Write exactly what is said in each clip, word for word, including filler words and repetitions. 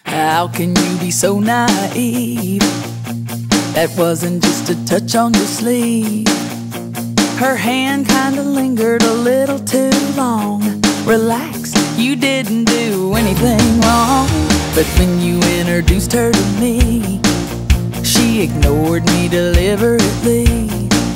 How can you be so naive? That wasn't just a touch on your sleeve. Her hand kinda lingered a little too long. Relax, you didn't do anything wrong. But when you introduced her to me, she ignored me deliberately.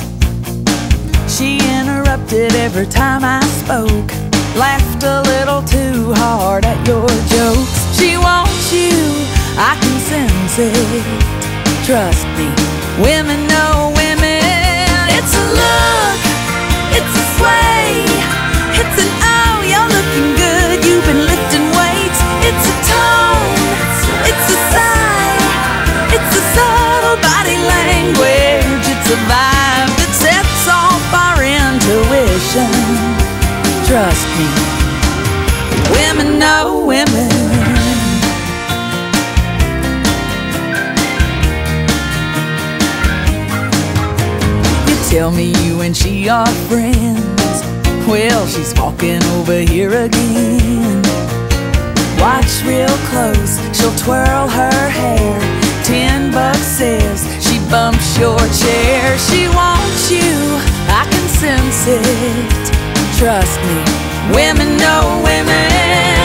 She interrupted every time I spoke, laughed a little too hard at your jokes. She wants you, I can sense it. Trust me, women know women. It's a look, it's a sway, it's an oh, you're looking good, you've been lifting weights. It's a tone, it's a sigh, it's a subtle body language. It's a vibe that sets off our intuition. Trust me, women know women. Tell me you and she are friends. Well, she's walking over here again. Watch real close, she'll twirl her hair. Ten bucks says she bumps your chair. She wants you, I can sense it. Trust me, women know women.